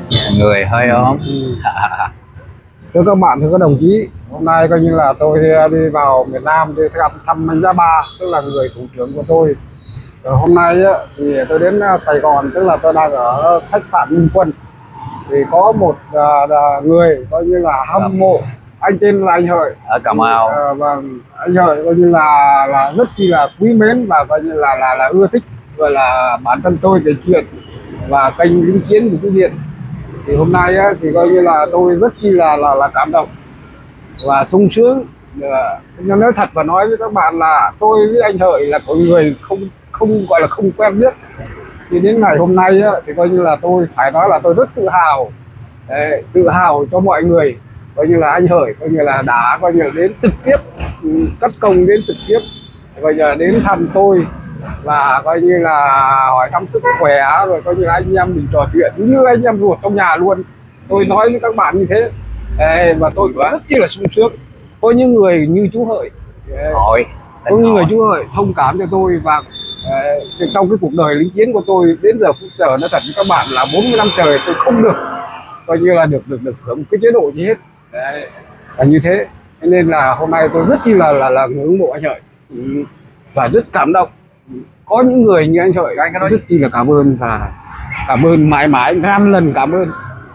Người hơi ốm. Thưa các bạn, thưa các đồng chí, hôm nay coi như là tôi đi vào miền Nam để gặp thăm anh Giá Ba, tức là người thủ trưởng của tôi. Rồi hôm nay á, thì tôi đến Sài Gòn, tức là tôi đang ở khách sạn Minh Quân. Thì có một người coi như là hâm mộ, anh tên là anh Hợi Ở Cà Mau. Vâng, anh Hợi coi như là rất chi là quý mến và coi như là ưa thích, rồi là bản thân tôi kể chuyện và kênh Lính Chiến của Chú Điện. Thì hôm nay á, thì coi như là tôi rất chi là cảm động và sung sướng. Nói thật và nói với các bạn là tôi với anh Hợi là có người không gọi là không quen biết. Thì đến ngày hôm nay á, thì coi như là tôi phải nói là tôi rất tự hào. Đấy, tự hào cho mọi người, coi như là anh Hợi coi như là đã coi như là đến trực tiếp, cất công đến trực tiếp bây giờ đến thăm tôi và coi như là hỏi thăm sức khỏe, rồi coi như là anh em mình trò chuyện như anh em ruột trong nhà luôn. Tôi nói với các bạn như thế. Và tôi rất chi là sung sướng. Có những người như chú Hợi, có những người chú Hợi thông cảm cho tôi, và trong cái cuộc đời lính chiến của tôi đến giờ phút giờ nói thật với các bạn là 40 năm trời tôi không được coi như là được hưởng cái chế độ gì hết. Đấy, là như thế. Nên là hôm nay tôi rất chi là ngưỡng mộ anh Hợi và rất cảm động. Có những người như anh Hợi, anh rất chi là cảm ơn, và cảm ơn mãi mãi ngàn lần cảm ơn.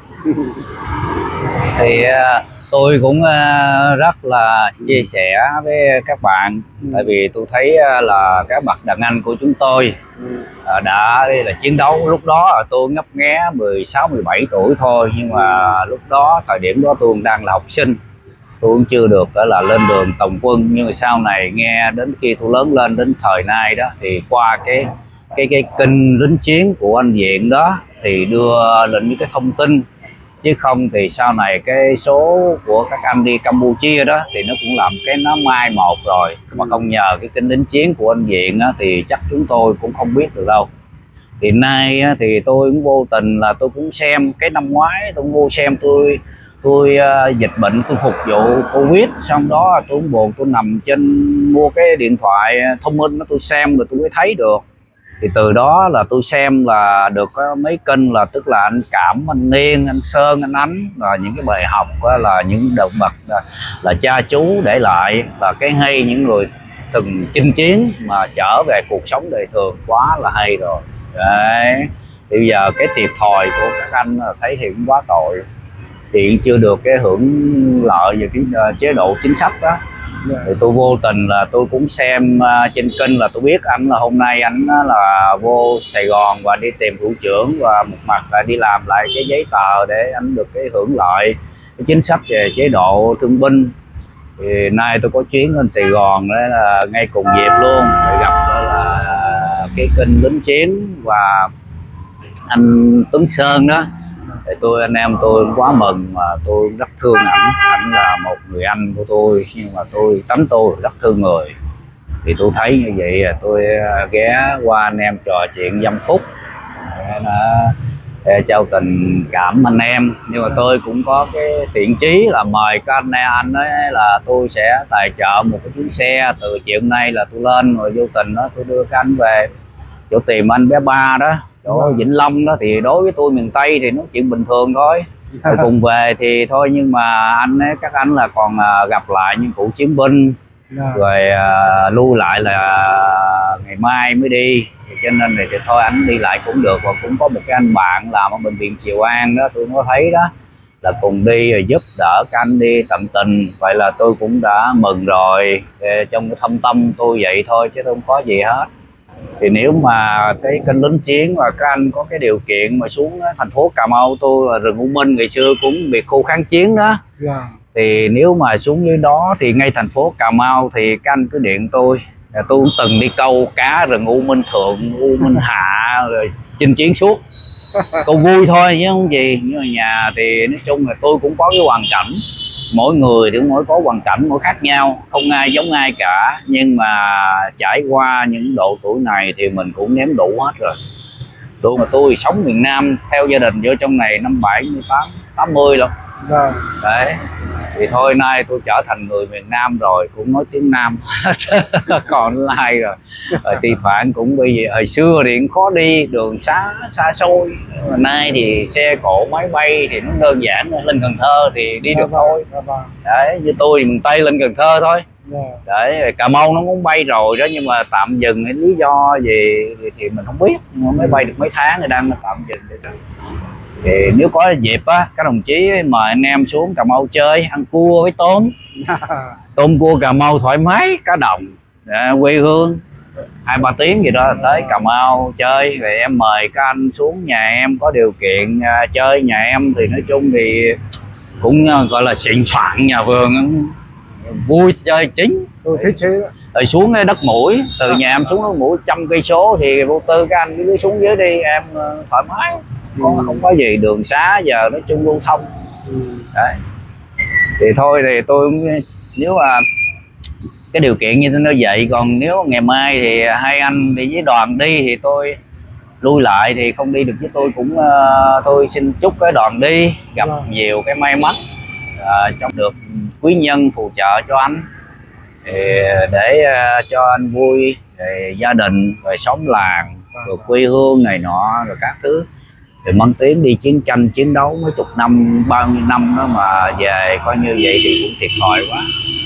Thì tôi cũng rất là chia sẻ với các bạn, tại vì tôi thấy là các bậc đàn anh của chúng tôi đã là chiến đấu. Lúc đó tôi ngấp nghé 16 17 tuổi thôi, nhưng mà lúc đó thời điểm đó tôi đang là học sinh, tôi cũng chưa được là lên đường tòng quân. Nhưng mà sau này nghe đến khi tôi lớn lên đến thời nay đó, thì qua cái kênh Lính Chiến của anh Diện đó thì đưa lên những cái thông tin, chứ không thì sau này cái số của các anh đi Campuchia đó thì nó cũng làm cái nó mai một rồi. Mà không nhờ cái kênh Lính Chiến của anh Diện á, thì chắc chúng tôi cũng không biết được đâu. Thì nay á, thì tôi cũng vô tình là tôi cũng xem cái năm ngoái tôi cũng vô xem, tôi dịch bệnh, tôi phục vụ Covid, xong đó tôi cũng buồn, tôi nằm trên mua cái điện thoại thông minh đó, tôi xem rồi tôi mới thấy được. Thì từ đó là tôi xem là được mấy kênh, là tức là anh Cảm, anh Niên, anh Sơn, anh Ánh, là những cái bài học là những động vật là cha chú để lại, là cái hay những người từng chinh chiến mà trở về cuộc sống đời thường, quá là hay rồi. Đấy, thì bây giờ cái thiệt thòi của các anh thấy thì cũng quá tội, hiện chưa được cái hưởng lợi về cái chế độ chính sách đó. Thì tôi vô tình là tôi cũng xem trên kênh, là tôi biết anh là hôm nay anh là vô Sài Gòn và đi tìm thủ trưởng, và một mặt là đi làm lại cái giấy tờ để anh được cái hưởng lợi cái chính sách về chế độ thương binh. Thì nay tôi có chuyến lên Sài Gòn, đấy là ngay cùng dịp luôn để gặp là cái kênh Lính Chiến và anh Tuấn Sơn đó. Thì anh em tôi quá mừng, mà tôi rất thương ảnh là một người anh của tôi, nhưng mà tánh tôi rất thương người. Thì tôi thấy như vậy tôi ghé qua anh em trò chuyện dăm phút để trao tình cảm anh em. Nhưng mà tôi cũng có cái thiện chí là mời các anh ấy là tôi sẽ tài trợ một cái chuyến xe từ chiều nay là tôi lên, rồi vô tình đó tôi đưa các anh về chỗ tìm anh bé Ba đó, chỗ Vĩnh Long đó. Thì đối với tôi miền Tây thì nói chuyện bình thường thôi, rồi cùng về thì thôi. Nhưng mà các anh là còn gặp lại những cựu chiến binh, rồi lưu lại là ngày mai mới đi, thì cho nên thì thôi anh đi lại cũng được. Và cũng có một cái anh bạn làm ở bệnh viện Triều An đó, tôi có thấy đó, là cùng đi rồi giúp đỡ các anh đi tận tình. Vậy là tôi cũng đã mừng rồi. Trong cái thâm tâm tôi vậy thôi chứ không có gì hết. Thì nếu mà cái kênh Lính Chiến và các anh có cái điều kiện mà xuống thành phố Cà Mau, tôi là rừng U Minh ngày xưa cũng bị khu kháng chiến đó, thì nếu mà xuống dưới đó thì ngay thành phố Cà Mau thì các anh cứ điện tôi cũng từng đi câu cá rừng U Minh Thượng, U Minh Hạ, rồi chinh chiến suốt. Câu vui thôi chứ không gì. Nhưng mà nhà thì nói chung là tôi cũng có cái hoàn cảnh, mỗi người thì mỗi có hoàn cảnh mỗi khác nhau, không ai giống ai cả. Nhưng mà trải qua những độ tuổi này thì mình cũng nếm đủ hết rồi. Tôi sống miền Nam theo gia đình vô trong này năm 78 80 lắm. Vâng. Đấy thì thôi, nay tôi trở thành người miền Nam rồi, cũng nói tiếng Nam còn lại rồi. Thì thoảng cũng bây giờ, hồi xưa thì cũng khó đi, đường xa xôi, mà nay thì xe cộ máy bay thì nó đơn giản, lên Cần Thơ thì đi được thôi. Đấy, như tôi thì miền Tây lên Cần Thơ thôi. Đấy, Cà Mau nó muốn bay rồi đó, nhưng mà tạm dừng, cái lý do gì thì mình không biết, mới bay được mấy tháng thì đang tạm dừng. Thì nếu có dịp á, các đồng chí mời anh em xuống Cà Mau chơi, ăn cua với tôm cua Cà Mau thoải mái, cá đồng, quê hương, 2-3 tiếng gì đó tới Cà Mau chơi. Rồi em mời các anh xuống nhà em, có điều kiện chơi nhà em thì nói chung thì cũng gọi là xịn soạn, nhà vườn vui chơi chính. Tôi thích thế đó. Rồi xuống cái đất Mũi, từ nhà em xuống đất Mũi 100 cây số thì vô tư các anh cứ xuống dưới đi, em thoải mái, không có gì, đường xá giờ nói chung lưu thông. Đấy thì thôi, thì tôi nếu mà cái điều kiện như thế nó vậy, còn nếu ngày mai thì hai anh đi với đoàn đi thì tôi lui lại, thì không đi được với tôi cũng tôi xin chúc cái đoàn đi gặp nhiều cái may mắn, trong được quý nhân phù trợ cho anh, thì để cho anh vui, rồi gia đình, rồi xóm làng, rồi quê hương này nọ, rồi các thứ. Thì Mân Tiến đi chiến tranh chiến đấu mấy chục năm, bao nhiêu năm đó mà về coi như vậy thì cũng thiệt thòi quá.